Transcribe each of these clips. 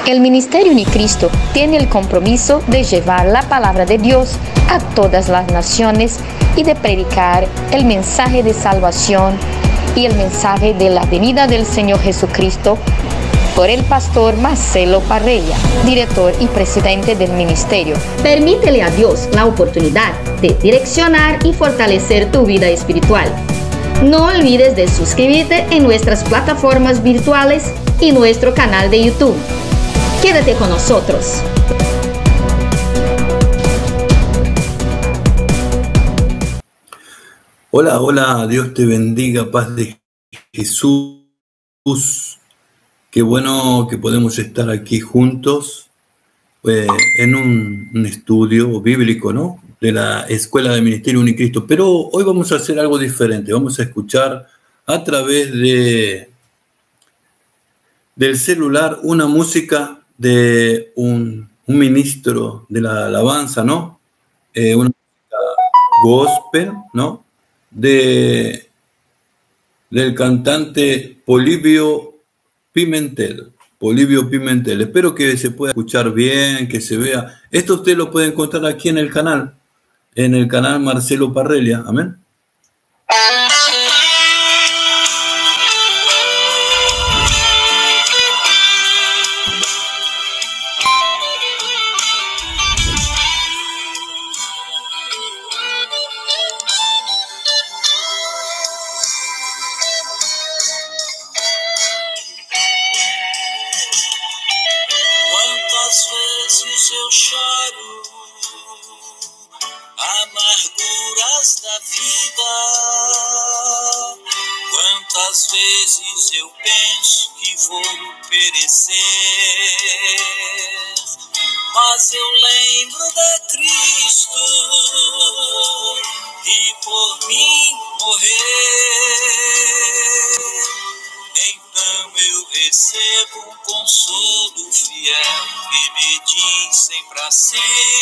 El Ministerio Unicristo tiene el compromiso de llevar la palabra de Dios a todas las naciones y de predicar el mensaje de salvación y el mensaje de la venida del Señor Jesucristo por el pastor Marcelo Parrella, director y presidente del ministerio. Permítele a Dios la oportunidad de direccionar y fortalecer tu vida espiritual. No olvides de suscribirte en nuestras plataformas virtuales y nuestro canal de YouTube. Quédate con nosotros. Hola, hola, Dios te bendiga, paz de Jesús. Qué bueno que podemos estar aquí juntos en un estudio bíblico, ¿no? De la Escuela de Ministerio Unicristo. Pero hoy vamos a hacer algo diferente. Vamos a escuchar a través del celular una música de un ministro de la alabanza, ¿no? Una música gospel, ¿no? Del cantante Polibio Pimentel. Polibio Pimentel. Espero que se pueda escuchar bien, que se vea. Esto usted lo puede encontrar aquí en el canal Marcelo Parrella. Amén. Eu choro amarguras da vida. Quantas vezes eu penso que vou perecer, mas eu lembro de Cristo que por mim morreu. Então eu recebo um consolo fiel que me diz sempre assim: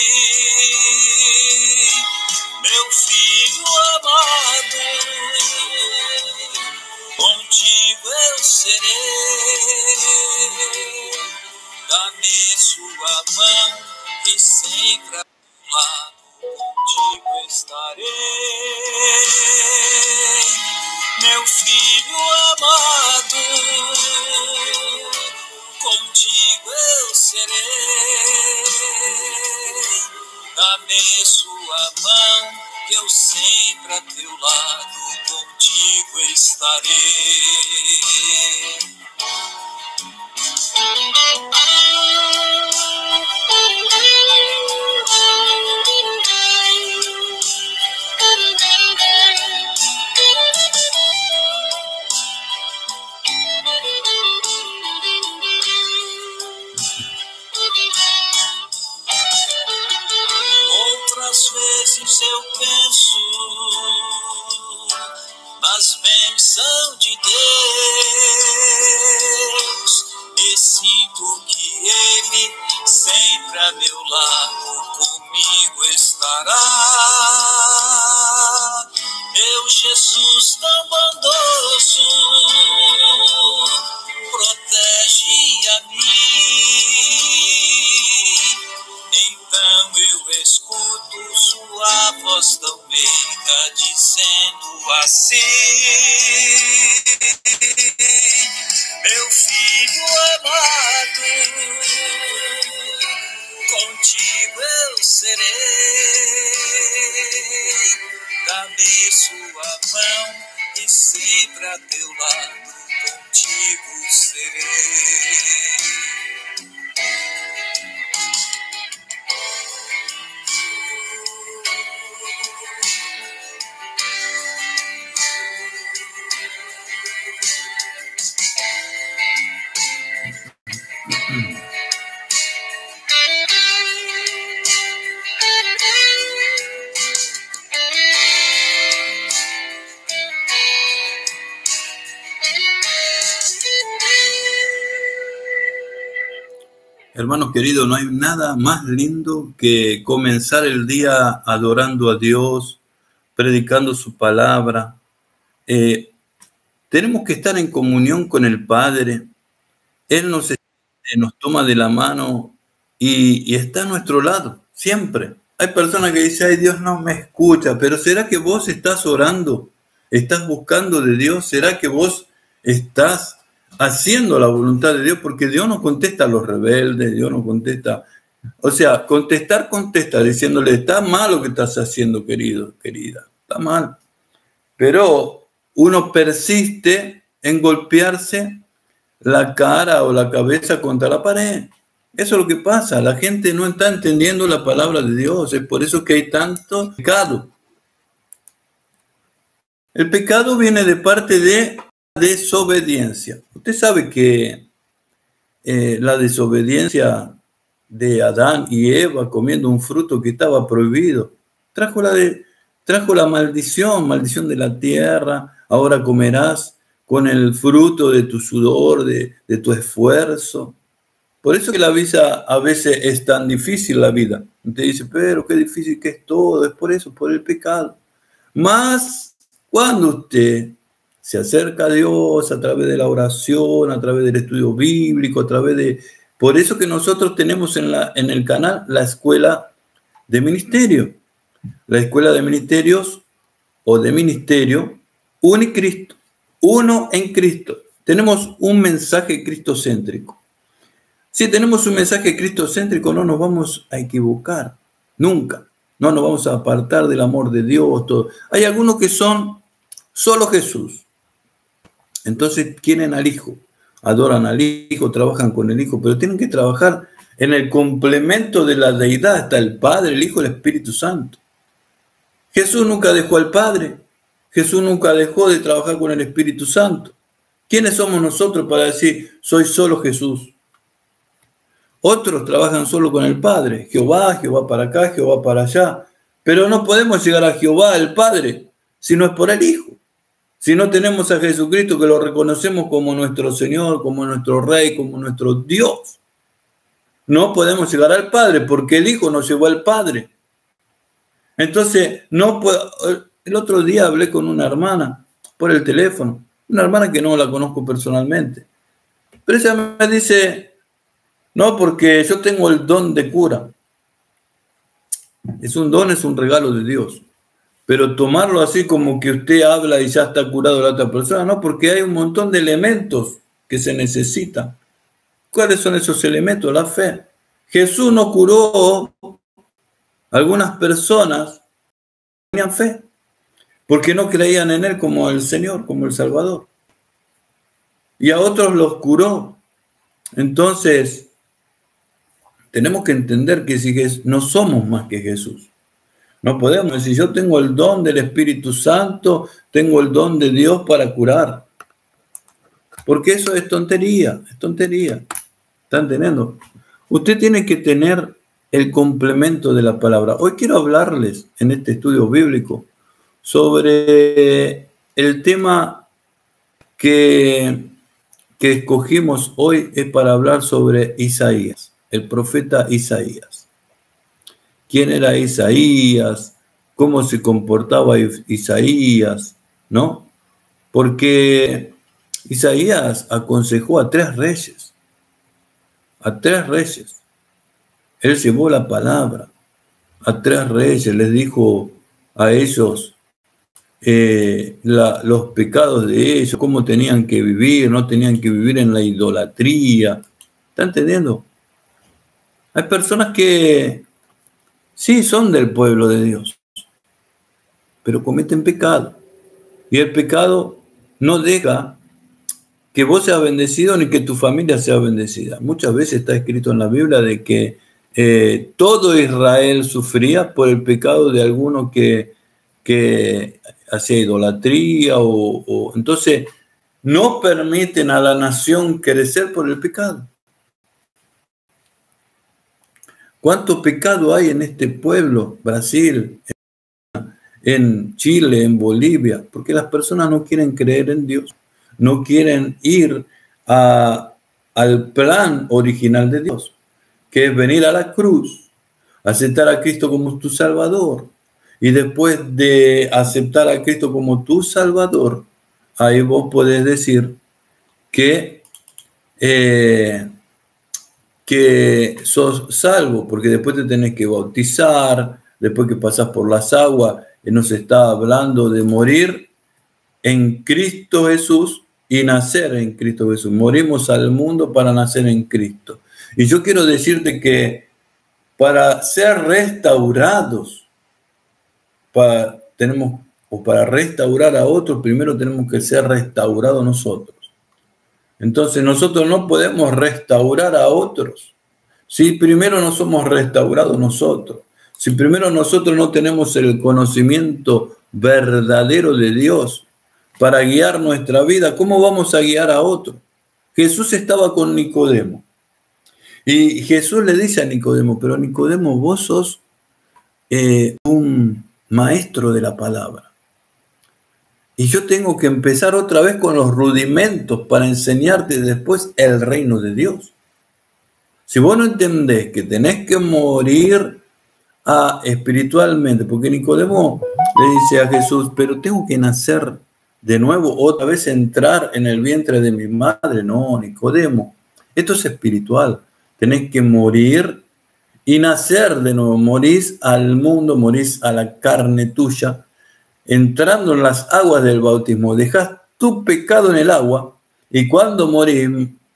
meu filho amado, contigo eu serei. Dá-me sua mão e sempre ao lado contigo estarei. Meu filho amado, contigo eu serei. Dá-me sua mão, que eu sempre a teu lado contigo estarei. Outras vezes eu penso nas bênçãos de Deus e sinto que Ele sempre a meu lado comigo estará. Meu Jesus tão bondoso protege a mim. Então eu escuto sua voz tão meiga dizendo assim: meu filho amado, contigo eu serei. Dá-me sua mão e sempre a teu lado contigo serei. Hermanos queridos, no hay nada más lindo que comenzar el día adorando a Dios, predicando su palabra. Tenemos que estar en comunión con el Padre. Él nos nos toma de la mano y está a nuestro lado, siempre. Hay personas que dicen, ay, Dios no me escucha, pero ¿será que vos estás orando? ¿Estás buscando de Dios? ¿Será que vos estás haciendo la voluntad de Dios? Porque Dios no contesta a los rebeldes, Dios no contesta. O sea, contesta diciéndole, está mal lo que estás haciendo, querido, querida, está mal. Pero uno persiste en golpearse la cara o la cabeza contra la pared. Eso es lo que pasa. La gente no está entendiendo la palabra de Dios. Es por eso que hay tanto pecado. El pecado viene de parte de desobediencia. Usted sabe que la desobediencia de Adán y Eva comiendo un fruto que estaba prohibido trajo la maldición de la tierra. Ahora comerás con el fruto de tu sudor, de tu esfuerzo. Por eso que la vida a veces es tan difícil la vida. Usted dice, pero qué difícil que es todo, es por eso, por el pecado. Más cuando usted se acerca a Dios a través de la oración, a través del estudio bíblico, a través de... Por eso que nosotros tenemos en el canal la escuela de ministerio. La escuela de ministerios o de ministerio, Unicristo, uno en Cristo. Tenemos un mensaje cristocéntrico. Si tenemos un mensaje cristocéntrico, no nos vamos a equivocar, nunca. No nos vamos a apartar del amor de Dios. Todo. Hay algunos que son solo Jesús. Entonces quieren al Hijo, adoran al Hijo, trabajan con el Hijo, pero tienen que trabajar en el complemento de la deidad. Está el Padre, el Hijo, el Espíritu Santo. Jesús nunca dejó al Padre. Jesús nunca dejó de trabajar con el Espíritu Santo. ¿Quiénes somos nosotros para decir, soy solo Jesús? Otros trabajan solo con el Padre. Jehová para acá, Jehová para allá. Pero no podemos llegar a Jehová, el Padre, si no es por el Hijo. Si no tenemos a Jesucristo, que lo reconocemos como nuestro Señor, como nuestro Rey, como nuestro Dios. No podemos llegar al Padre, porque el Hijo nos llevó al Padre. Entonces, no puedo... El otro día hablé con una hermana por el teléfono, una hermana que no la conozco personalmente. Pero ella me dice... No, porque yo tengo el don de cura. Es un don, es un regalo de Dios. Pero tomarlo así como que usted habla y ya está curado la otra persona, no, porque hay un montón de elementos que se necesitan. ¿Cuáles son esos elementos? La fe. Jesús no curó a algunas personas que tenían fe, porque no creían en Él como el Señor, como el Salvador. Y a otros los curó. Entonces... tenemos que entender que si no somos más que Jesús. No podemos decir, yo tengo el don del Espíritu Santo, tengo el don de Dios para curar. Porque eso es tontería, es tontería. ¿Están entendiendo? Usted tiene que tener el complemento de la palabra. Hoy quiero hablarles en este estudio bíblico sobre el tema que escogimos hoy, es para hablar sobre Isaías. El profeta Isaías. ¿Quién era Isaías? ¿Cómo se comportaba Isaías? ¿No? Porque Isaías aconsejó a 3 reyes. A 3 reyes. Él llevó la palabra a 3 reyes. Les dijo a ellos los pecados de ellos, cómo tenían que vivir, no tenían que vivir en la idolatría. ¿Están entendiendo? Hay personas que sí son del pueblo de Dios, pero cometen pecado. Y el pecado no deja que vos seas bendecido ni que tu familia sea bendecida. Muchas veces está escrito en la Biblia de que todo Israel sufría por el pecado de alguno que hacía idolatría entonces no permiten a la nación crecer por el pecado. ¿Cuánto pecado hay en este pueblo, Brasil, en Chile, en Bolivia? Porque las personas no quieren creer en Dios, no quieren ir al plan original de Dios, que es venir a la cruz, aceptar a Cristo como tu Salvador, y después de aceptar a Cristo como tu Salvador, ahí vos podés decir que que sos salvo, porque después te tenés que bautizar, después que pasás por las aguas, nos está hablando de morir en Cristo Jesús y nacer en Cristo Jesús. Morimos al mundo para nacer en Cristo. Y yo quiero decirte que para ser restaurados, para restaurar a otros, primero tenemos que ser restaurados nosotros. Entonces nosotros no podemos restaurar a otros si primero no somos restaurados nosotros. Si primero nosotros no tenemos el conocimiento verdadero de Dios para guiar nuestra vida, ¿cómo vamos a guiar a otros? Jesús estaba con Nicodemo. Y Jesús le dice a Nicodemo, pero Nicodemo, vos sos un maestro de la palabra. Y yo tengo que empezar otra vez con los rudimentos para enseñarte después el reino de Dios. Si vos no entendés que tenés que morir espiritualmente, porque Nicodemo le dice a Jesús, pero tengo que nacer de nuevo, otra vez entrar en el vientre de mi madre. No, Nicodemo, esto es espiritual. Tenés que morir y nacer de nuevo. Morís al mundo, morís a la carne tuya, entrando en las aguas del bautismo. Dejás tu pecado en el agua y cuando morís,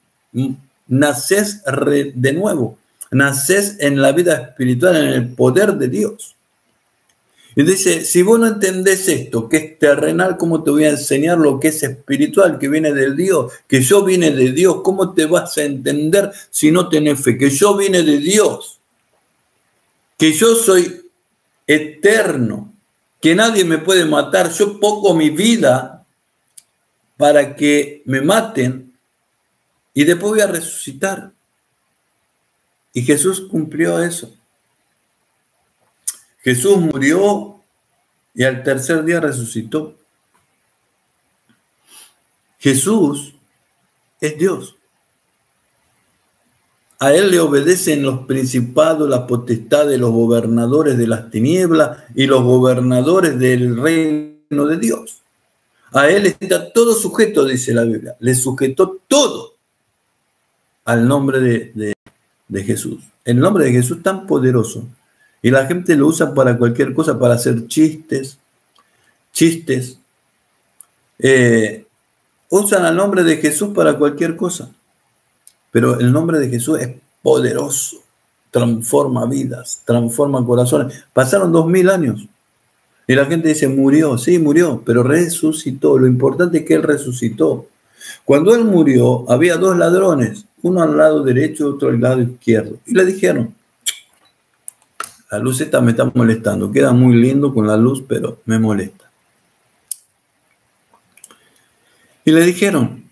nacés de nuevo. Nacés en la vida espiritual, en el poder de Dios. Y dice, si vos no entendés esto, que es terrenal, ¿cómo te voy a enseñar lo que es espiritual, que viene del Dios? Que yo vine de Dios, ¿cómo te vas a entender si no tenés fe? Que yo vine de Dios, que yo soy eterno, que nadie me puede matar. Yo pongo mi vida para que me maten y después voy a resucitar. Y Jesús cumplió eso. Jesús murió y al tercer día resucitó. Jesús es Dios. A Él le obedecen los principados, las potestades, los gobernadores de las tinieblas y los gobernadores del reino de Dios. A Él está todo sujeto, dice la Biblia. Le sujetó todo al nombre de Jesús. El nombre de Jesús tan poderoso. Y la gente lo usa para cualquier cosa, para hacer chistes. Usan el nombre de Jesús para cualquier cosa. Pero el nombre de Jesús es poderoso. Transforma vidas, transforma corazones. Pasaron 2000 años. Y la gente dice, murió. Sí, murió, pero resucitó. Lo importante es que Él resucitó. Cuando Él murió, había dos ladrones. Uno al lado derecho y otro al lado izquierdo. Y le dijeron, la luz esta me está molestando. Queda muy lindo con la luz, pero me molesta. Y le dijeron,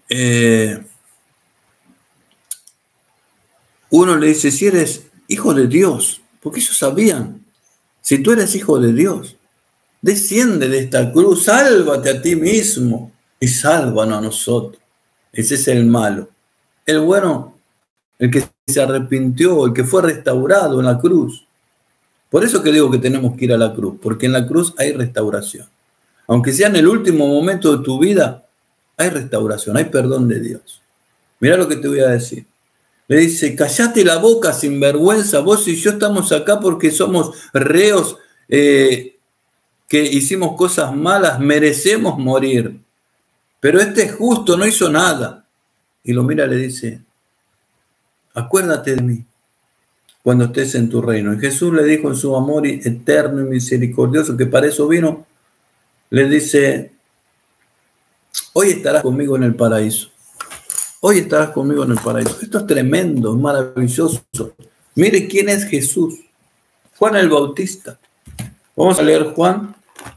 uno le dice, si eres hijo de Dios, porque ellos sabían, si tú eres hijo de Dios, desciende de esta cruz, sálvate a ti mismo y sálvanos a nosotros. Ese es el malo. El bueno, el que se arrepintió, el que fue restaurado en la cruz. Por eso que digo que tenemos que ir a la cruz, porque en la cruz hay restauración. Aunque sea en el último momento de tu vida, hay restauración, hay perdón de Dios. Mira lo que te voy a decir. Le dice, callate la boca, sinvergüenza, vos y yo estamos acá porque somos reos que hicimos cosas malas, merecemos morir. Pero este es justo, no hizo nada. Y lo mira y le dice, acuérdate de mí cuando estés en tu reino. Y Jesús le dijo en su amor eterno y misericordioso, que para eso vino, le dice, hoy estarás conmigo en el paraíso. Hoy estarás conmigo en el paraíso. Esto es tremendo, maravilloso. Mire quién es Jesús. Juan el Bautista. Vamos a leer Juan.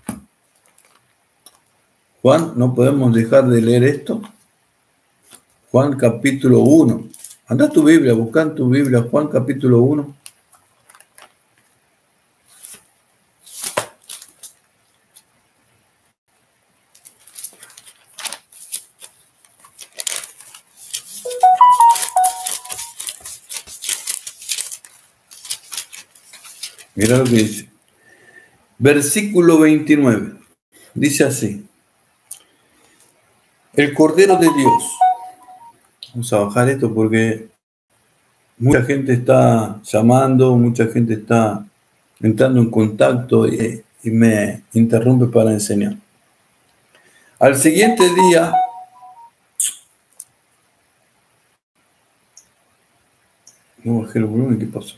Juan, no podemos dejar de leer esto. Juan capítulo 1. Anda a tu Biblia, busca en tu Biblia Juan capítulo 1. Mira lo que dice. Versículo 29. Dice así. El Cordero de Dios. Vamos a bajar esto porque mucha gente está llamando, mucha gente está entrando en contacto y me interrumpe para enseñar. Al siguiente día, no bajé el volumen, ¿qué pasó?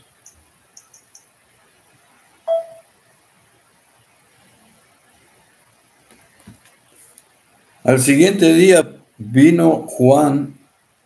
Al siguiente día vino Juan,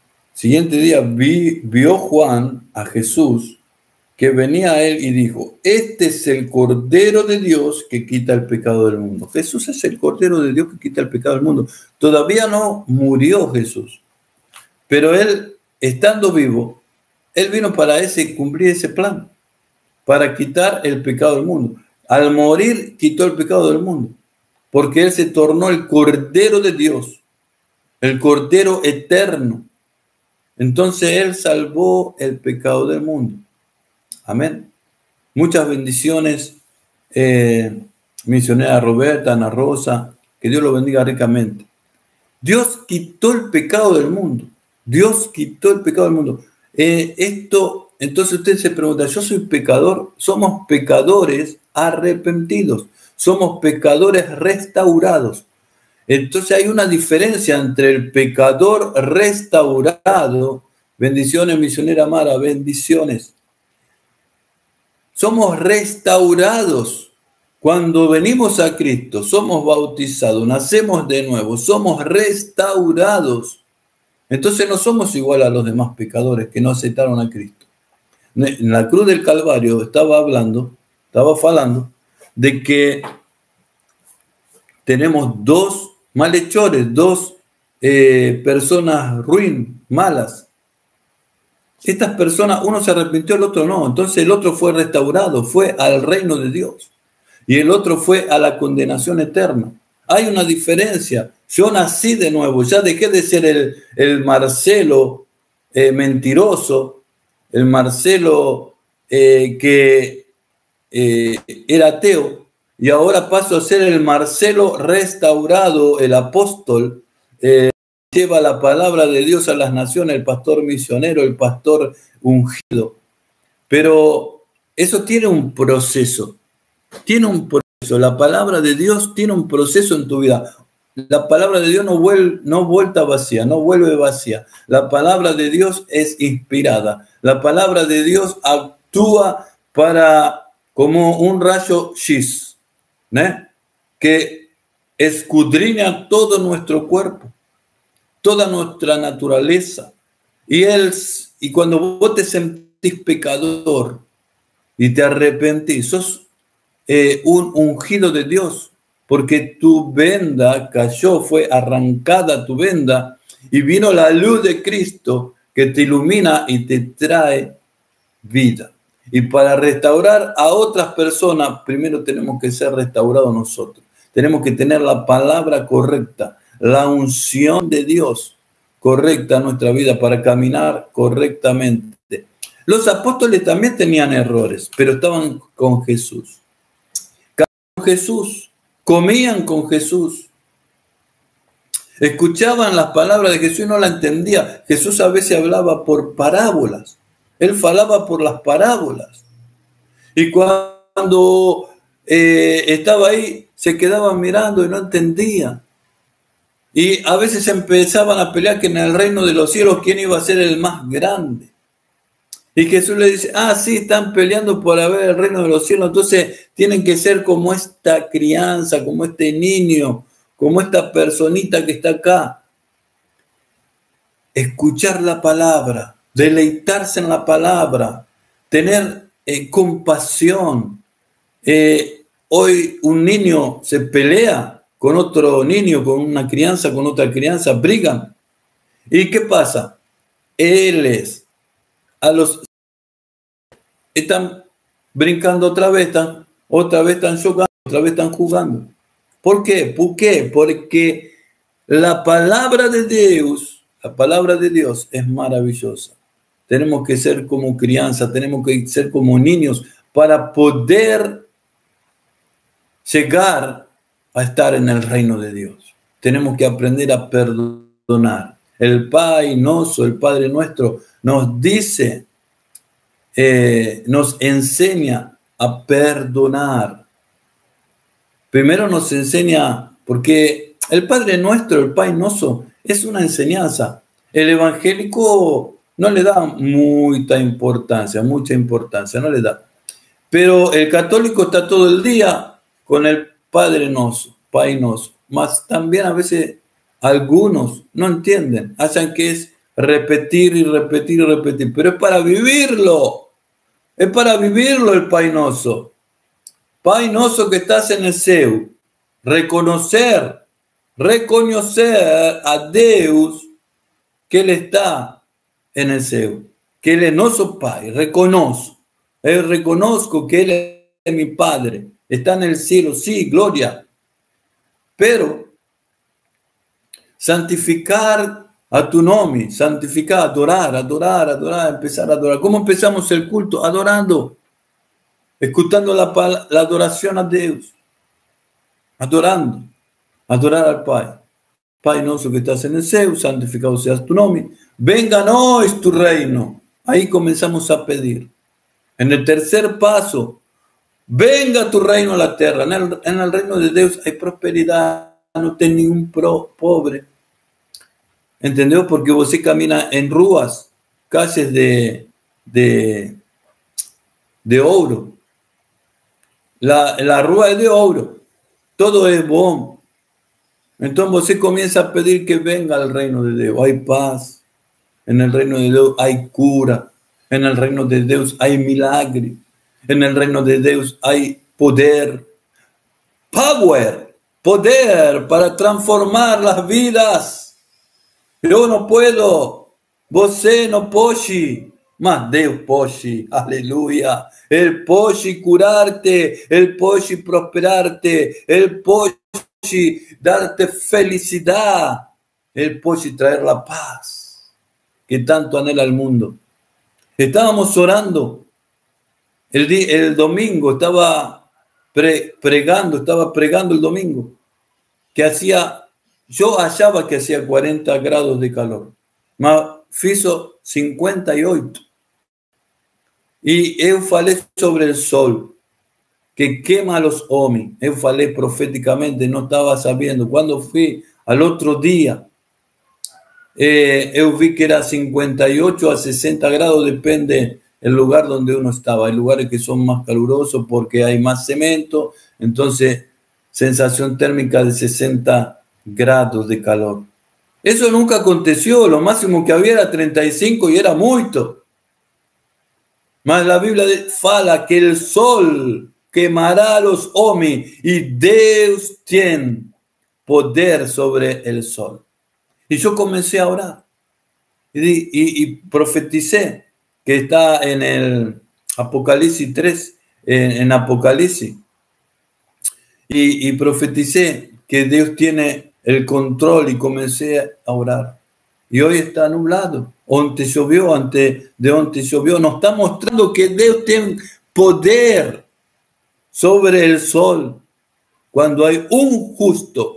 vio Juan a Jesús que venía a él y dijo: este es el Cordero de Dios que quita el pecado del mundo. Jesús es el Cordero de Dios que quita el pecado del mundo. Todavía no murió Jesús, pero él, estando vivo, él vino para cumplir ese plan, para quitar el pecado del mundo. Al morir, quitó el pecado del mundo, porque él se tornó el Cordero de Dios, el Cordero eterno. Entonces él salvó el pecado del mundo. Amén. Muchas bendiciones, misionera Roberta, Ana Rosa, que Dios lo bendiga ricamente. Dios quitó el pecado del mundo. Dios quitó el pecado del mundo. Entonces usted se pregunta, yo soy pecador. Somos pecadores arrepentidos. Somos pecadores restaurados. Entonces hay una diferencia entre el pecador restaurado. Bendiciones, misionera Mara, bendiciones. Somos restaurados. Cuando venimos a Cristo, somos bautizados, nacemos de nuevo, somos restaurados. Entonces no somos igual a los demás pecadores que no aceptaron a Cristo. En la cruz del Calvario estaba hablando de que tenemos dos malhechores, dos personas malas. Estas personas, uno se arrepintió, el otro no. Entonces el otro fue restaurado, fue al reino de Dios. Y el otro fue a la condenación eterna. Hay una diferencia. Yo nací de nuevo, ya dejé de ser el Marcelo mentiroso, el Marcelo que era ateo, y ahora paso a ser el Marcelo restaurado, el apóstol, lleva la palabra de Dios a las naciones, el pastor misionero, el pastor ungido. Pero eso tiene un proceso. Tiene un proceso. La palabra de Dios tiene un proceso en tu vida. La palabra de Dios no vuelve vacía. La palabra de Dios es inspirada. La palabra de Dios actúa como un rayo X, que escudriña todo nuestro cuerpo, toda nuestra naturaleza. Y cuando vos te sentís pecador y te arrepentís, sos un ungido de Dios, porque tu venda cayó, fue arrancada tu venda, y vino la luz de Cristo que te ilumina y te trae vida. Y para restaurar a otras personas, primero tenemos que ser restaurados nosotros. Tenemos que tener la palabra correcta, la unción de Dios correcta en nuestra vida para caminar correctamente. Los apóstoles también tenían errores, pero estaban con Jesús. Jesús, comían con Jesús, escuchaban las palabras de Jesús y no la entendía. Jesús a veces hablaba por parábolas, él falaba por las parábolas, y cuando estaba ahí se quedaban mirando y no entendía, y a veces empezaban a pelear que en el reino de los cielos quién iba a ser el más grande. Y Jesús le dice, sí, están peleando por ver el reino de los cielos, entonces tienen que ser como esta crianza, como este niño, como esta personita que está acá. Escuchar la palabra, deleitarse en la palabra, tener compasión. Hoy un niño se pelea con otro niño, con una crianza, con otra crianza, brigan. ¿Y qué pasa? Están brincando otra vez están jugando, otra vez están jugando. ¿Por qué? Porque la palabra de Dios es maravillosa. Tenemos que ser como crianza, tenemos que ser como niños para poder llegar a estar en el reino de Dios. Tenemos que aprender a perdonar. El Padre Nuestro nos dice nos enseña a perdonar. Primero nos enseña, porque el Padre Nuestro, el Pai Nosso, es una enseñanza. El evangélico no le da mucha importancia, no le da. Pero el católico está todo el día con el Padre Nosso, Pai Nosso. Mas también a veces algunos no entienden, hacen que es repetir y repetir y repetir, pero es para vivirlo. Es para vivirlo el Pai Nosso. Pai Nosso que estás en el céu. Reconocer a Deus que Él está en el céu. Que Él es nuestro Pai. Reconozco que Él es mi Padre. Está en el cielo, sí, gloria. Pero santificar a tu nombre, santificar, adorar, empezar a adorar. ¿Cómo empezamos el culto? Adorando, escuchando la adoración a Dios, adorando, adorar al Pai. Pai Nosso que estás en el cielo, santificado seas tu nombre, venga a nosotros tu reino. Ahí comenzamos a pedir. En el tercer paso, venga tu reino a la tierra. En el reino de Dios hay prosperidad, no tem ningún pobre. ¿Entendeu? Porque você camina en ruas, calles de ouro. La rua es de ouro. Todo es bom. Entonces você comienza a pedir que venga al reino de Dios. Hay paz. En el reino de Dios hay cura. En el reino de Dios hay milagre. En el reino de Dios hay poder. Poder para transformar las vidas. Eu não puedo, você não pode, mas Deus pode, aleluia. Ele pode curar-te, Ele pode prosperar-te, Ele pode dar-te felicidade, Ele pode trazer a paz que tanto anhela el mundo. Estábamos orando, el domingo, estaba pregando el domingo, que hacía... Yo achaba que hacía 40 grados de calor, mas hizo 58. Y eu falei sobre el sol, que quema a los homens. Eu falei proféticamente, no estaba sabiendo. Cuando fui al otro día, eu vi que era 58 a 60 grados, depende el lugar donde uno estaba. Hay lugares que son más calurosos porque hay más cemento, entonces sensación térmica de 60 grados de calor. Eso nunca aconteció, lo máximo que había era 35 y era mucho. Mas la Biblia fala que el sol quemará a los hombres y Dios tiene poder sobre el sol. Y yo comencé a orar y profeticé, que está en el Apocalipsis 3, en Apocalipsis, y profeticé que Dios tiene el control y comencé a orar. Y hoy está nublado. Antes llovió, antes llovió. Nos está mostrando que Dios tiene poder sobre el sol. Cuando hay un justo,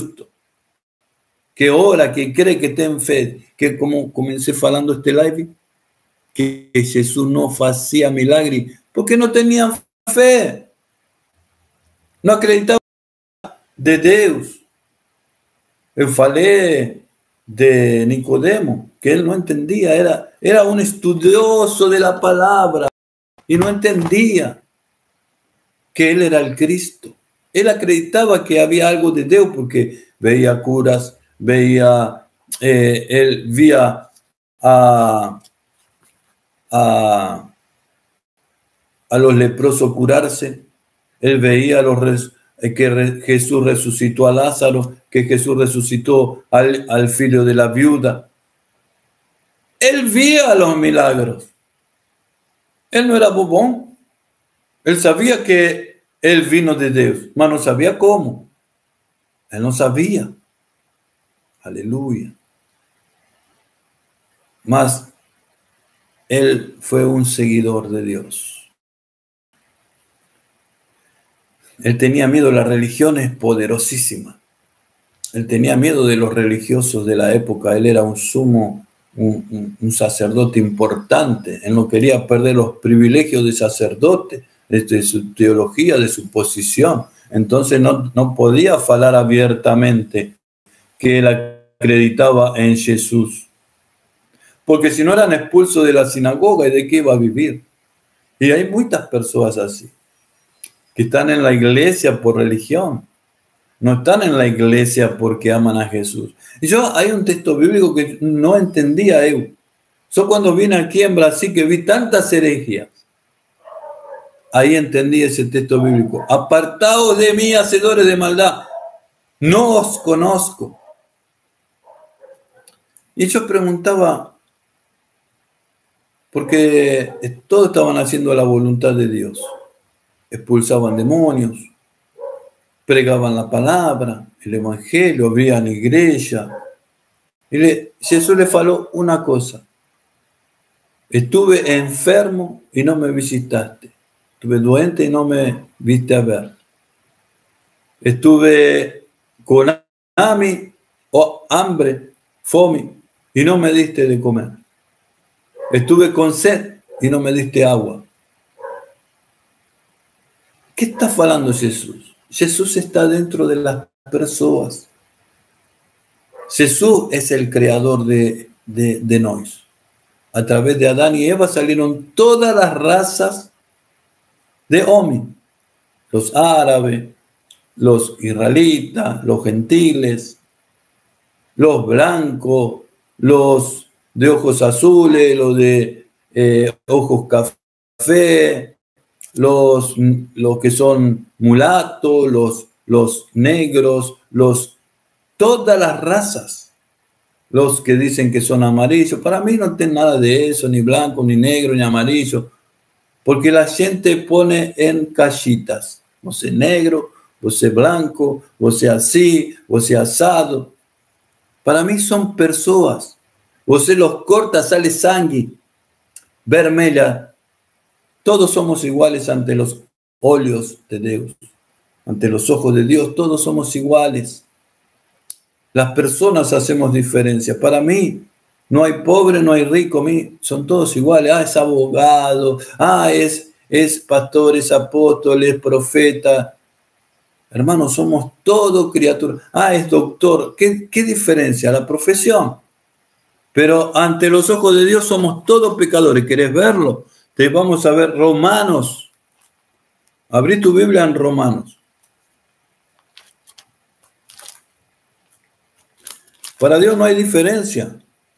que ora, que cree, que tiene fe, que como comencé falando este live, que Jesús no hacía milagre, porque no tenía fe. No acreditaba de Dios. Eu falei de Nicodemo, que él no entendía, era un estudioso de la palabra y no entendía que él era el Cristo. Él acreditaba que había algo de Dios porque veía curas, él vía a los leprosos curarse, él veía a los que Jesús resucitó a Lázaro, que Jesús resucitó al filho de la viuda. Él vía los milagros. Él no era bobón. Él sabía que él vino de Dios, mas no sabía cómo. Él no sabía. Aleluya. Mas él fue un seguidor de Dios. Él tenía miedo, la religión es poderosísima. Él tenía miedo de los religiosos de la época, él era un sumo un sacerdote importante. Él no quería perder los privilegios de sacerdote, de su teología, de su posición. Entonces no podía hablar abiertamente que él acreditaba en Jesús. Porque si no eran expulsos de la sinagoga, ¿y de qué iba a vivir? Y hay muchas personas así, que están en la iglesia por religión. No están en la iglesia porque aman a Jesús. Y hay un texto bíblico que no entendía yo. Cuando vine aquí en Brasil que vi tantas herejías. Ahí entendí ese texto bíblico. Apartaos de mí, hacedores de maldad. No os conozco. Y yo preguntaba, porque todos estaban haciendo la voluntad de Dios. Expulsaban demonios, pregaban la palabra, el evangelio, abrían iglesia. Y Jesús le faló una cosa. Estuve enfermo y no me visitaste. Estuve doente y no me viste a ver. Estuve con hambre, fome, y no me diste de comer. Estuve con sed y no me diste agua. ¿Qué está falando Jesús? Jesús está dentro de las personas. Jesús es el creador de nosotros. A través de Adán y Eva salieron todas las razas de hombres. Los árabes, los israelitas, los gentiles, los blancos, los de ojos azules, los de ojos café, los que son mulatos, los negros, todas las razas, los que dicen que son amarillos. Para mí no tiene nada de eso, ni blanco, ni negro, ni amarillo, porque la gente pone en cajitas. Vos es negro, vos es blanco, vos es así, vos es asado. Para mí son personas. Vos los corta, sale sangre vermelha. Todos somos iguales ante los óleos de Dios. Ante los ojos de Dios, todos somos iguales. Las personas hacemos diferencia. Para mí, no hay pobre, no hay rico. Son todos iguales. Es abogado. Es pastor, es apóstol, es profeta. Hermanos, somos todos criaturas. Es doctor. ¿Qué diferencia? La profesión. Pero ante los ojos de Dios somos todos pecadores. ¿Querés verlo? Te vamos a ver Romanos. Abrí tu Biblia en Romanos. Para Dios no hay diferencia.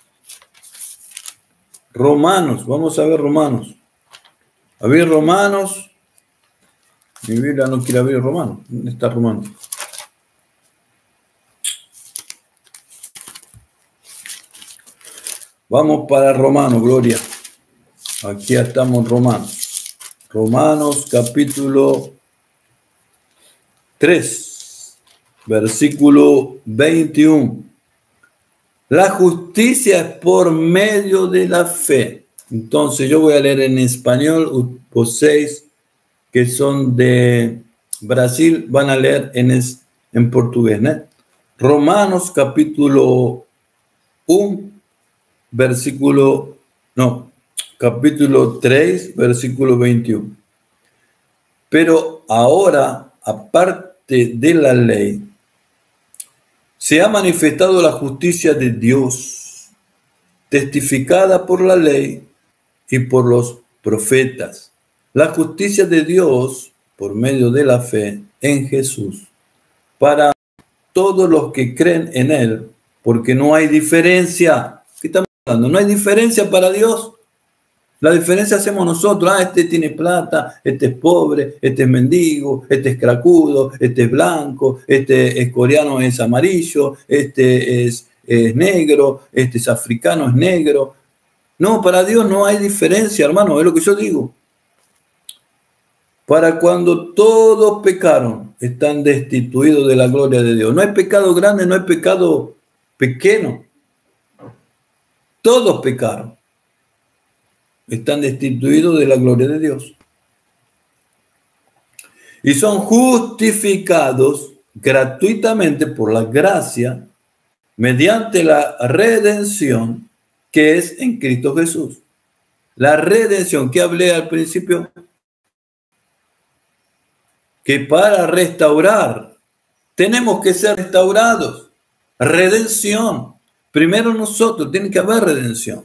Romanos, vamos a ver Romanos. Abrir Romanos. Mi Biblia no quiere abrir Romanos. ¿Dónde está Romanos? Vamos para Romanos, Gloria. Aquí estamos Romanos. Romanos capítulo 3, versículo 21. La justicia es por medio de la fe. Entonces yo voy a leer en español, vocês que son de Brasil van a leer en portugués, ¿no? Romanos capítulo 1, capítulo 3, versículo 21. Pero ahora, aparte de la ley, se ha manifestado la justicia de Dios, testificada por la ley y por los profetas. La justicia de Dios por medio de la fe en Jesús, para todos los que creen en Él, porque no hay diferencia. ¿Qué estamos hablando? No hay diferencia para Dios. La diferencia hacemos nosotros. Este tiene plata, este es pobre, este es mendigo, este es cracudo, este es blanco, este es coreano, es amarillo, este es negro, este es africano, es negro. No, para Dios no hay diferencia, hermano, es lo que yo digo. Para cuando todos pecaron, están destituidos de la gloria de Dios. No hay pecado grande, no hay pecado pequeño. Todos pecaron. Están destituidos de la gloria de Dios. Y son justificados gratuitamente por la gracia mediante la redención que es en Cristo Jesús. La redención que hablé al principio, que para restaurar tenemos que ser restaurados. Redención. Primero nosotros, tiene que haber redención.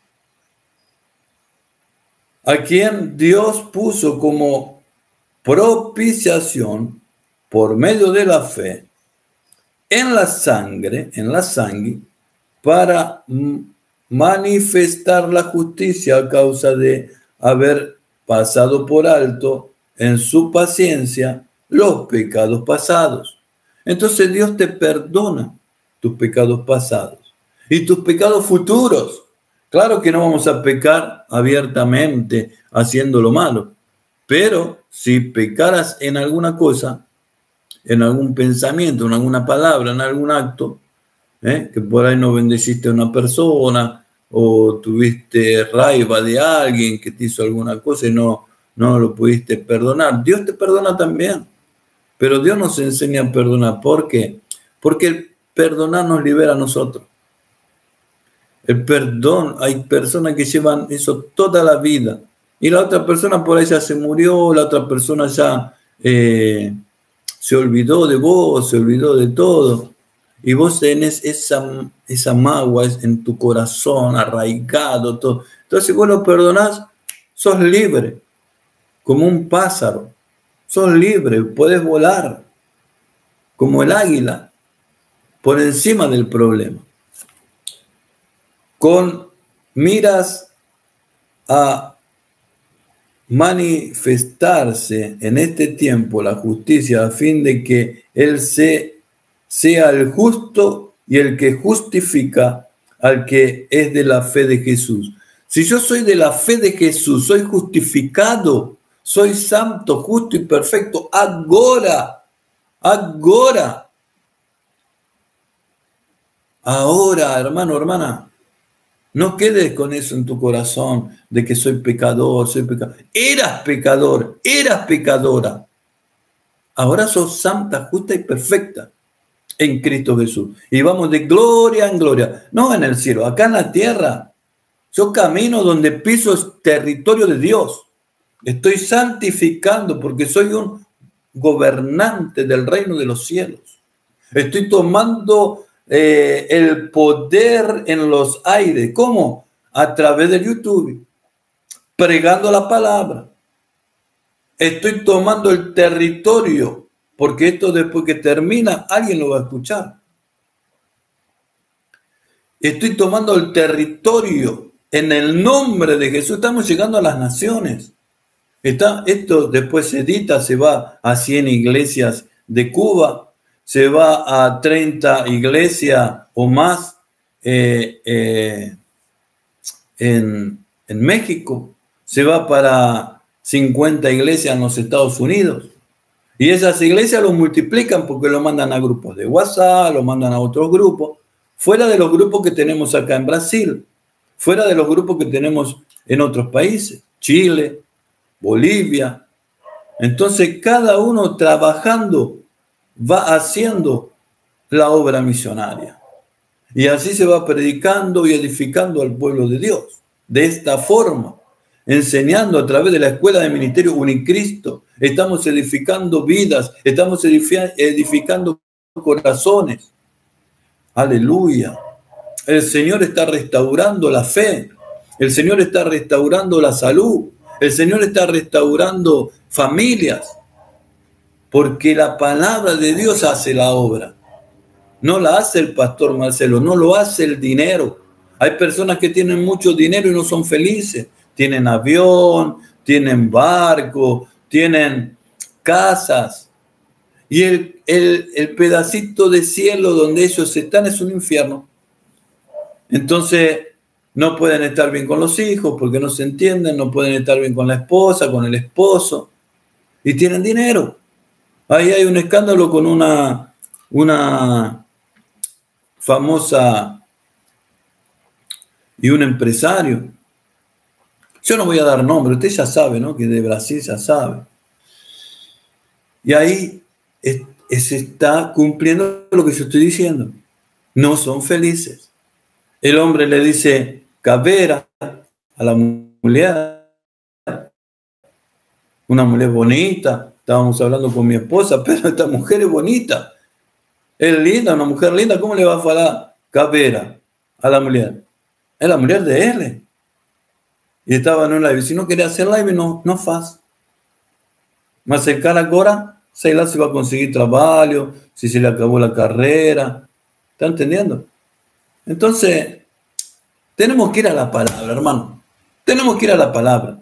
A quien Dios puso como propiciación por medio de la fe en la sangre, para manifestar la justicia a causa de haber pasado por alto en su paciencia los pecados pasados. Entonces Dios te perdona tus pecados pasados y tus pecados futuros. Claro que no vamos a pecar abiertamente haciendo lo malo, pero si pecaras en alguna cosa, en algún pensamiento, en alguna palabra, en algún acto, que por ahí no bendeciste a una persona o tuviste raiva de alguien que te hizo alguna cosa y no lo pudiste perdonar, Dios te perdona también. Pero Dios nos enseña a perdonar. ¿Por qué? Porque el perdonar nos libera a nosotros. El perdón, hay personas que llevan eso toda la vida y la otra persona por ahí ya se murió, la otra persona ya se olvidó de vos, se olvidó de todo. Y vos tenés esa magua en tu corazón, arraigado, todo. Entonces, si vos lo perdonás, sos libre, como un pájaro. Sos libre, puedes volar, como el águila, por encima del problema. Con miras a manifestarse en este tiempo la justicia a fin de que Él sea el justo y el que justifica al que es de la fe de Jesús. Si yo soy de la fe de Jesús, soy justificado, soy santo, justo y perfecto, ahora, hermano, hermana, no quedes con eso en tu corazón de que soy pecador. Eras pecador, eras pecadora. Ahora sos santa, justa y perfecta en Cristo Jesús. Y vamos de gloria en gloria. No en el cielo, acá en la tierra. Yo camino donde piso es territorio de Dios. Estoy santificando porque soy un gobernante del reino de los cielos. Estoy tomando el poder en los aires. ¿Cómo? A través de YouTube, pregando la palabra. Estoy tomando el territorio, porque esto después que termina, alguien lo va a escuchar. Estoy tomando el territorio en el nombre de Jesús. Estamos llegando a las naciones. Esto después se edita, se va a 100 iglesias de Cuba, se va a 30 iglesias o más en México, se va para 50 iglesias en los Estados Unidos. Y esas iglesias lo multiplican porque lo mandan a grupos de WhatsApp, lo mandan a otros grupos, fuera de los grupos que tenemos acá en Brasil, fuera de los grupos que tenemos en otros países, Chile, Bolivia. Entonces cada uno trabajando va haciendo la obra misionaria. Y así se va predicando y edificando al pueblo de Dios. De esta forma, enseñando a través de la escuela de ministerio Unicristo, estamos edificando vidas, estamos edificando corazones. Aleluya. El Señor está restaurando la fe. El Señor está restaurando la salud. El Señor está restaurando familias. Porque la palabra de Dios hace la obra. No la hace el pastor Marcelo, no lo hace el dinero. Hay personas que tienen mucho dinero y no son felices. Tienen avión, tienen barco, tienen casas. Y el pedacito de cielo donde ellos están es un infierno. Entonces no pueden estar bien con los hijos porque no se entienden, no pueden estar bien con la esposa, con el esposo. Y tienen dinero. Ahí hay un escándalo con una famosa y un empresario. Yo no voy a dar nombre, usted ya sabe, ¿no? Que de Brasil ya sabe. Y ahí se está cumpliendo lo que yo estoy diciendo. No son felices. El hombre le dice, Cabera a la mujer, una mujer bonita. Estábamos hablando con mi esposa, pero esta mujer es bonita, es linda, una mujer linda. ¿Cómo le va a falar Cabera a la mujer? Es la mujer de él. E estava no live. Se não queria hacer live, não faz. Mas el cara agora, sei lá se vai conseguir trabalho, se se le acabou a carreira. ¿Está entendiendo? Entonces, tenemos que ir a la palabra, hermano. Tenemos que ir a la palabra.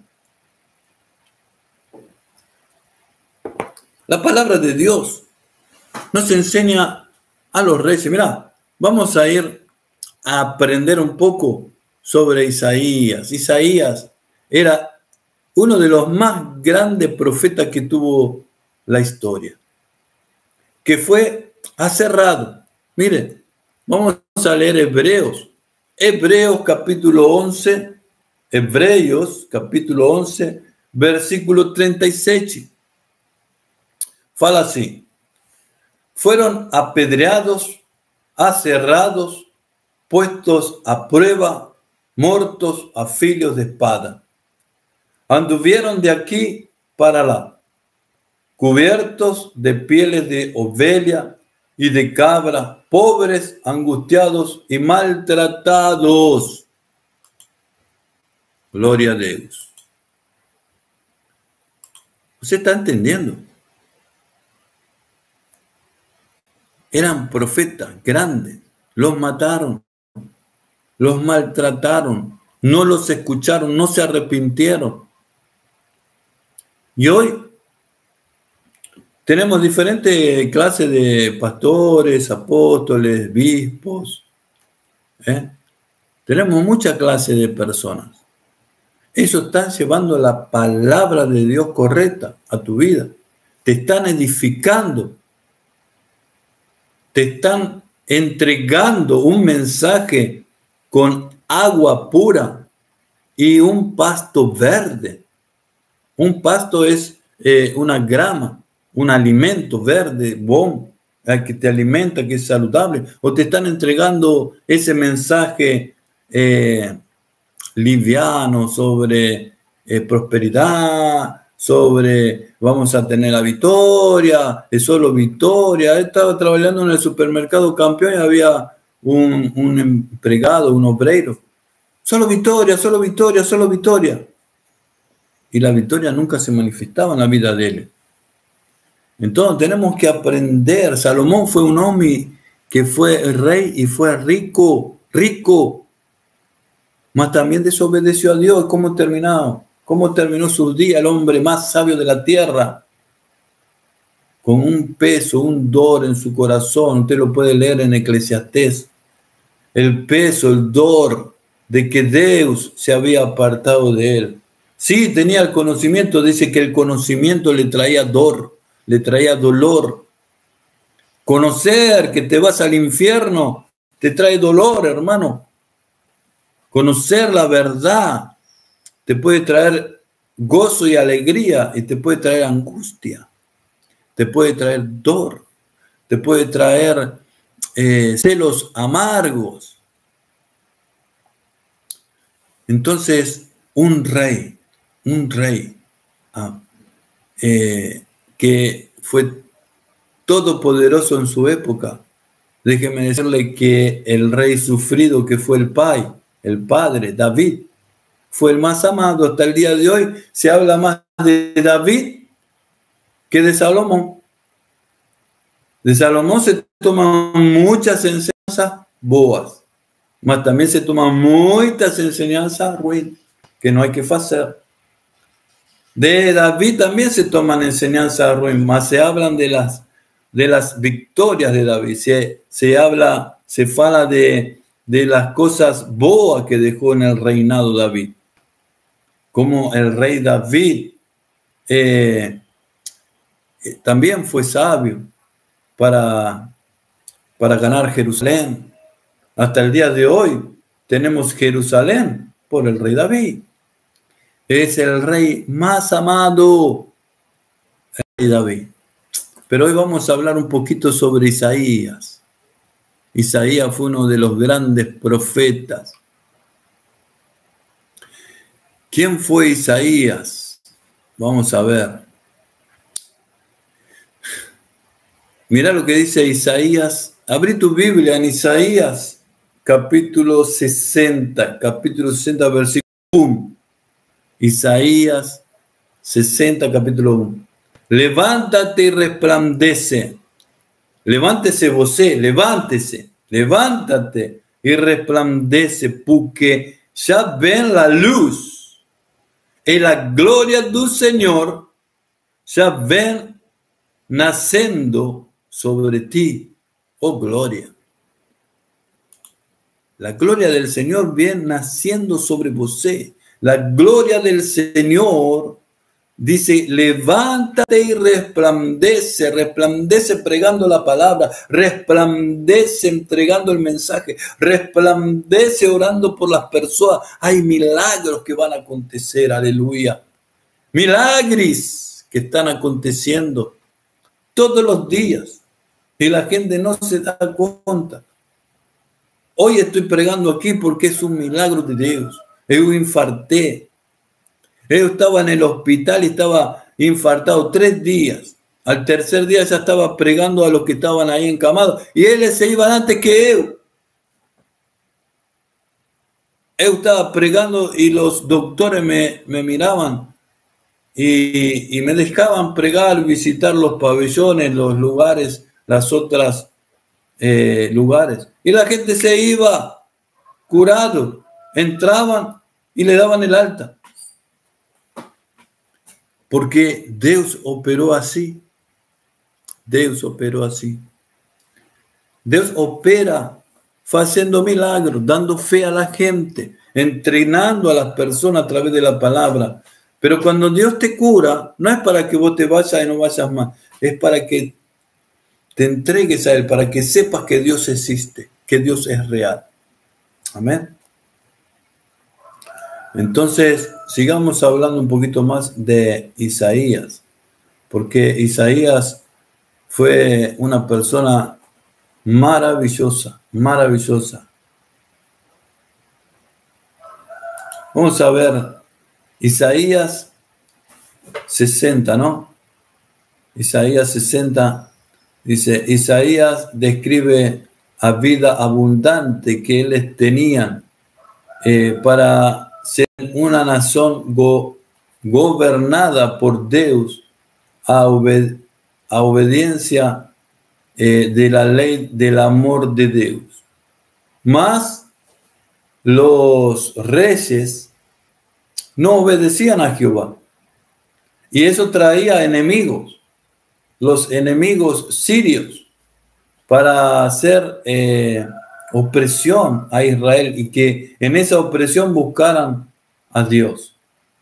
La palabra de Dios nos enseña a los reyes. Mira, vamos a ir a aprender un poco sobre Isaías. Isaías era uno de los más grandes profetas que tuvo la historia, que fue aserrado. Mire, vamos a leer Hebreos. Hebreos capítulo 11, Hebreos capítulo 11, versículo 36. Fala así: fueron apedreados, aserrados, puestos a prueba, mortos a filos de espada. Anduvieron de aquí para allá, cubiertos de pieles de oveja y de cabra, pobres, angustiados y maltratados. Gloria a Dios. ¿Usted está entendiendo? Eran profetas grandes, los mataron, los maltrataron, no los escucharon, no se arrepintieron. Y hoy tenemos diferentes clases de pastores, apóstoles, obispos. Tenemos muchas clases de personas. Ellos están llevando la palabra de Dios correcta a tu vida. Te están edificando. Te están entregando un mensaje con agua pura y un pasto verde. Un pasto es una grama, un alimento verde, bon, que te alimenta, que es saludable. O te están entregando ese mensaje liviano sobre prosperidad, sobre vamos a tener la victoria, es solo victoria. Estaba trabajando en el supermercado Campeón y había un empleado, un obrero. Solo victoria, solo victoria, solo victoria. Y la victoria nunca se manifestaba en la vida de él. Entonces tenemos que aprender. Salomón fue un hombre que fue rey y fue rico, mas también desobedeció a Dios. ¿Cómo terminó? ¿Cómo terminó sus días el hombre más sabio de la tierra? Con un peso, un dor en su corazón. Usted lo puede leer en Eclesiastés. El peso, el dor de que Dios se había apartado de él. Sí, tenía el conocimiento. Dice que el conocimiento le traía dor, le traía dolor. Conocer que te vas al infierno te trae dolor, hermano. Conocer la verdad te puede traer gozo y alegría y te puede traer angustia. Te puede traer dor. Te puede traer celos amargos. Entonces, un rey que fue todopoderoso en su época. Déjeme decirle que el rey sufrido que fue el padre, David, fue el más amado. Hasta el día de hoy se habla más de David que de Salomón. De Salomón se toman muchas enseñanzas boas, mas también se toman muchas enseñanzas ruines que no hay que hacer. De David también se toman enseñanzas ruines, mas se hablan de las victorias de David. Se fala de las cosas boas que dejó en el reinado David. Como el rey David también fue sabio para ganar Jerusalén. Hasta el día de hoy tenemos Jerusalén por el rey David. Es el rey más amado, el rey David. Pero hoy vamos a hablar un poquito sobre Isaías. Isaías fue uno de los grandes profetas. ¿Quién fue Isaías? Vamos a ver. Mira lo que dice Isaías. Abrí tu Biblia en Isaías, capítulo 60, versículo 1. Isaías 60, capítulo 1. Levántate y resplandece. Levántese você, levántate y resplandece, porque ya ven la luz y la gloria del Señor ya ven naciendo sobre ti, oh gloria. La gloria del Señor viene naciendo sobre você. La gloria del Señor dice, levántate y resplandece, resplandece pregando la palabra, resplandece entregando el mensaje, resplandece orando por las personas. Hay milagros que van a acontecer, aleluya. Milagros que están aconteciendo todos los días y la gente no se da cuenta. Hoy estoy pregando aquí porque es un milagro de Dios. Yo infarté. Yo estaba en el hospital y estaba infartado 3 días. Al tercer día ya estaba pregando a los que estaban ahí encamados y ellos se iban antes que yo. Yo estaba pregando y los doctores me miraban y me dejaban pregar, visitar los pabellones, los lugares, las otras lugares. Y la gente se iba curado, entraban y le daban el alta. Porque Dios operó así. Dios operó así. Dios opera haciendo milagros, dando fe a la gente, entrenando a las personas a través de la palabra. Pero cuando Dios te cura, no es para que vos te vayas y no vayas más. Es para que te entregues a Él, para que sepas que Dios existe, que Dios es real. Amén. Entonces, sigamos hablando un poquito más de Isaías, porque Isaías fue una persona maravillosa, maravillosa. Vamos a ver Isaías 60, ¿no? Isaías 60 dice, Isaías describe a vida abundante que ellos tenían para ser una nación gobernada por Dios a obediencia de la ley del amor de Dios. Mas los reyes no obedecían a Jehová. Y eso traía enemigos, los enemigos sirios, para hacer opresión a Israel y que en esa opresión buscaran a Dios.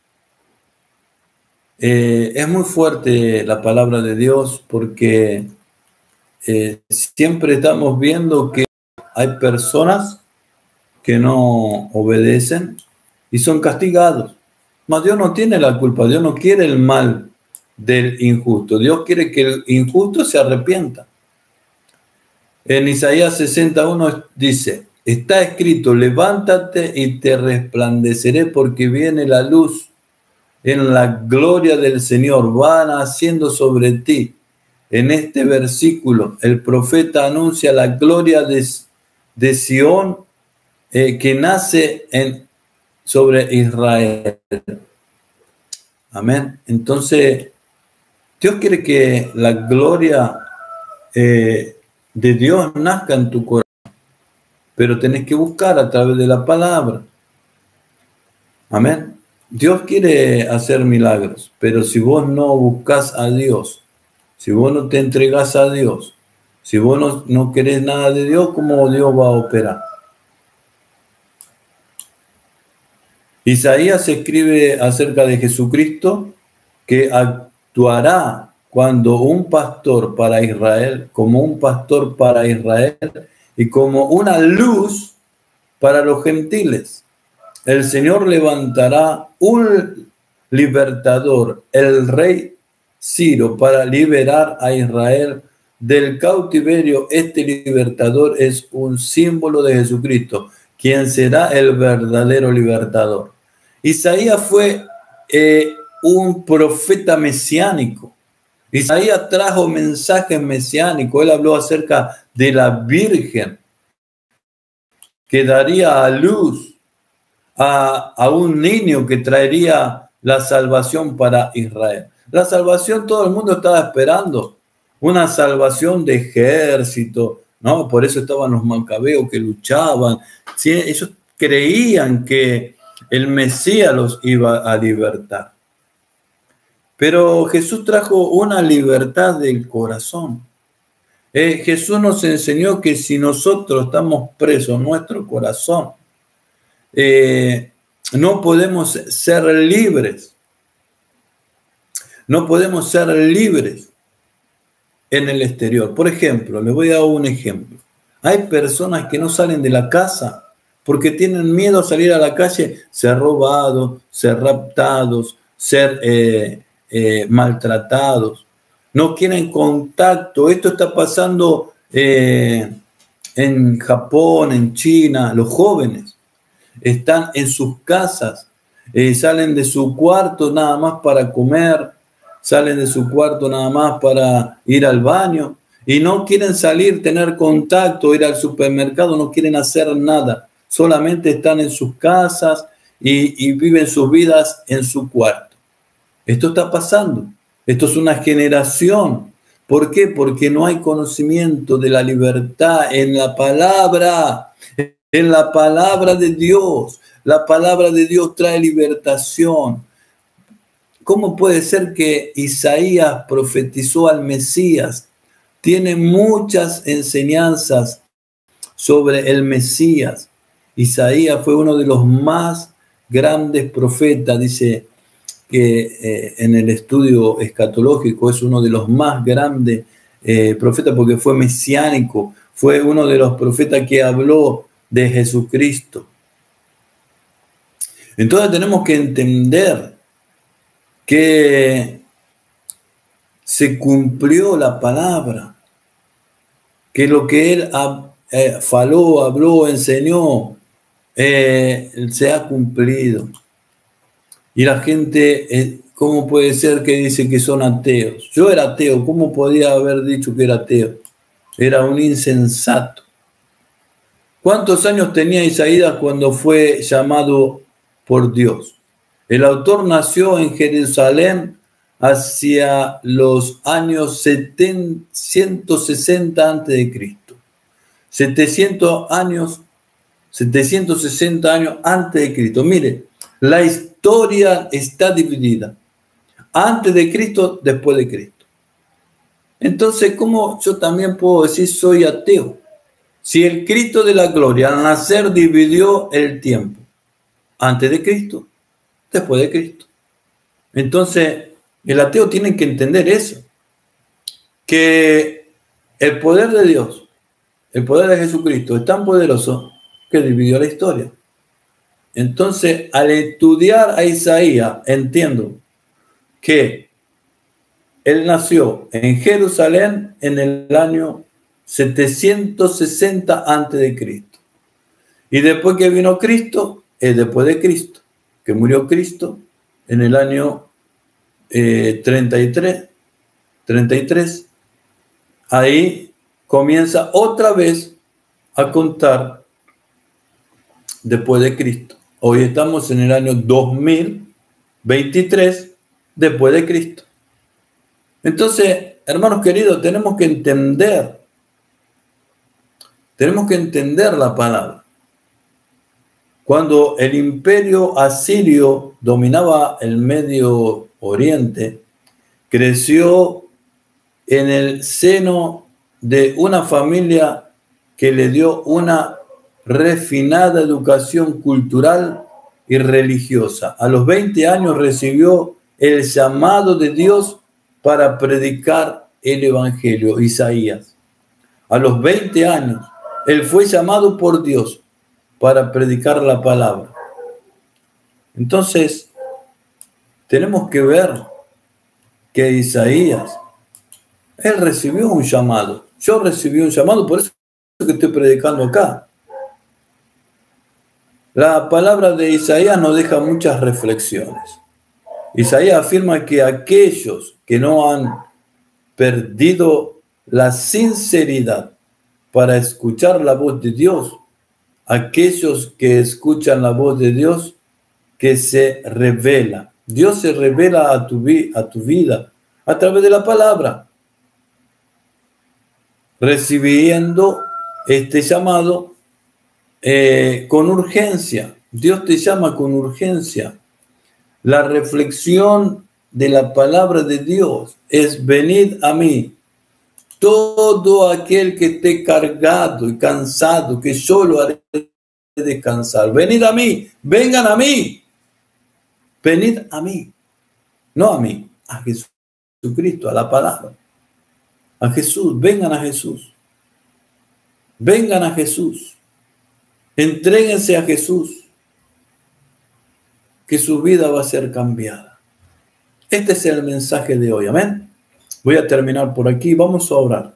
Es muy fuerte la palabra de Dios porque siempre estamos viendo que hay personas que no obedecen y son castigados. Mas Dios no tiene la culpa, Dios no quiere el mal del injusto, Dios quiere que el injusto se arrepienta. En Isaías 61 dice, está escrito, levántate y te resplandeceré porque viene la luz en la gloria del Señor, va naciendo sobre ti. En este versículo, el profeta anuncia la gloria de Sión que nace sobre Israel. Amén. Entonces, Dios quiere que la gloria de Dios nazca en tu corazón, pero tenés que buscar a través de la palabra. Amén. Dios quiere hacer milagros, pero si vos no buscas a Dios, si vos no te entregás a Dios, si vos no querés nada de Dios, ¿cómo Dios va a operar? Isaías escribe acerca de Jesucristo que actuará cuando un pastor para Israel, como un pastor para Israel y como una luz para los gentiles. El Señor levantará un libertador, el rey Ciro, para liberar a Israel del cautiverio. Este libertador es un símbolo de Jesucristo, quien será el verdadero libertador. Isaías fue un profeta mesiánico. Isaías trajo mensajes mesiánicos. Él habló acerca de la Virgen que daría a luz a un niño que traería la salvación para Israel. La salvación todo el mundo estaba esperando, una salvación de ejército, ¿no? Por eso estaban los macabeos que luchaban. ¿Sí? Ellos creían que el Mesías los iba a libertar. Pero Jesús trajo una libertad del corazón. Jesús nos enseñó que si nosotros estamos presos en nuestro corazón, no podemos ser libres. No podemos ser libres en el exterior. Por ejemplo, les voy a dar un ejemplo. Hay personas que no salen de la casa porque tienen miedo a salir a la calle, ser robados, ser raptados, ser maltratados. No quieren contacto. Esto está pasando en Japón, en China. Los jóvenes están en sus casas, salen de su cuarto nada más para comer, salen de su cuarto nada más para ir al baño y no quieren salir, tener contacto, ir al supermercado, no quieren hacer nada, solamente están en sus casas y viven sus vidas en su cuarto. Esto está pasando, esto es una generación. ¿Por qué? Porque no hay conocimiento de la libertad en la palabra. En la palabra de Dios. La palabra de Dios trae libertación. ¿Cómo puede ser que Isaías profetizó al Mesías? Tiene muchas enseñanzas sobre el Mesías. Isaías fue uno de los más grandes profetas, dice que en el estudio escatológico es uno de los más grandes profetas porque fue mesiánico, fue uno de los profetas que habló de Jesucristo. Entonces tenemos que entender que se cumplió la palabra, que lo que él faló, habló, enseñó, se ha cumplido. Y la gente, ¿cómo puede ser que dice que son ateos? Yo era ateo, ¿cómo podía haber dicho que era ateo? Era un insensato. ¿Cuántos años tenía Isaías cuando fue llamado por Dios? El autor nació en Jerusalén hacia los años 160 a.C. 760 años antes de Cristo. Mire, la historia está dividida. Antes de Cristo, después de Cristo. Entonces, ¿cómo yo también puedo decir soy ateo? Si el Cristo de la gloria al nacer dividió el tiempo, antes de Cristo, después de Cristo. Entonces, el ateo tiene que entender eso, que el poder de Dios, el poder de Jesucristo es tan poderoso que dividió la historia. Entonces, al estudiar a Isaías, entiendo que él nació en Jerusalén en el año 760 a.C. Y después que vino Cristo, es después de Cristo, que murió Cristo en el año 33. Ahí comienza otra vez a contar después de Cristo. Hoy estamos en el año 2023 después de Cristo. Entonces, hermanos queridos, tenemos que entender la palabra. Cuando el imperio asirio dominaba el Medio Oriente, creció en el seno de una familia que le dio una refinada educación cultural y religiosa. A los 20 años recibió el llamado de Dios para predicar el Evangelio, Isaías. A los 20 años, él fue llamado por Dios para predicar la palabra. Entonces, tenemos que ver que Isaías, él recibió un llamado. Yo recibí un llamado, por eso que estoy predicando acá. La palabra de Isaías nos deja muchas reflexiones. Isaías afirma que aquellos que no han perdido la sinceridad para escuchar la voz de Dios, aquellos que escuchan la voz de Dios, que se revela. Dios se revela a tu vida a través de la palabra, recibiendo este llamado con urgencia. Dios te llama con urgencia. La reflexión de la palabra de Dios es: venid a mí, todo aquel que esté cargado y cansado, que yo lo haré descansar. Venid a mí, vengan a mí. Venid a mí, no a mí, a Jesucristo, a la palabra, a Jesús. Vengan a Jesús, vengan a Jesús, entréguense a Jesús, que su vida va a ser cambiada. Este es el mensaje de hoy, amén. Voy a terminar por aquí, vamos a orar.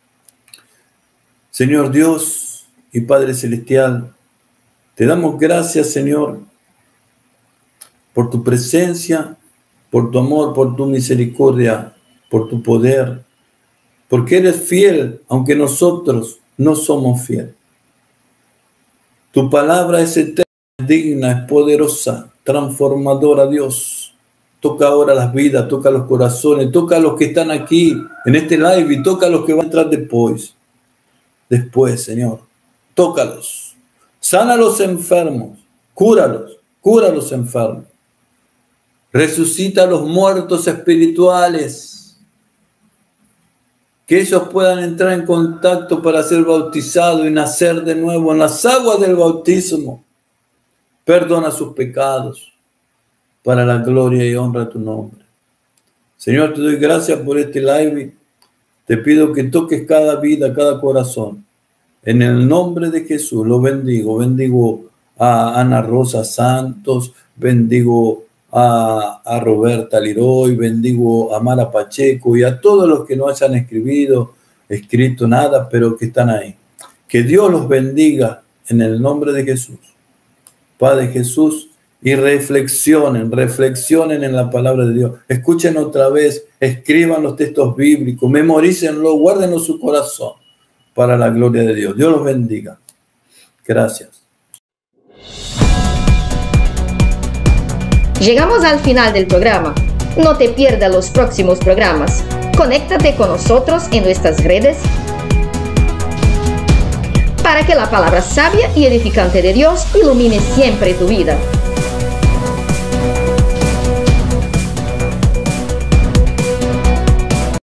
Señor Dios y Padre Celestial, te damos gracias, Señor, por tu presencia, por tu amor, por tu misericordia, por tu poder, porque eres fiel, aunque nosotros no somos fieles. Tu palabra es eterna, es digna, es poderosa, transformadora, Dios. Toca ahora las vidas, toca los corazones, toca a los que están aquí en este live y toca a los que van a entrar después. Después, Señor, tócalos. Sana a los enfermos, cúralos, cura a los enfermos. Resucita a los muertos espirituales, que ellos puedan entrar en contacto para ser bautizados y nacer de nuevo en las aguas del bautismo. Perdona sus pecados para la gloria y honra de tu nombre. Señor, te doy gracias por este live. Te pido que toques cada vida, cada corazón. En el nombre de Jesús lo bendigo. Bendigo a Ana Rosa Santos, bendigo a Roberta Liroy, bendigo a Mara Pacheco y a todos los que no hayan escrito nada, pero que están ahí. Que Dios los bendiga en el nombre de Jesús. Padre Jesús, y reflexionen en la palabra de Dios. Escuchen otra vez, escriban los textos bíblicos, memorícenlo, guárdenlo en su corazón para la gloria de Dios. Dios los bendiga. Gracias. Llegamos al final del programa. No te pierdas los próximos programas. Conéctate con nosotros en nuestras redes para que la palabra sabia y edificante de Dios ilumine siempre tu vida.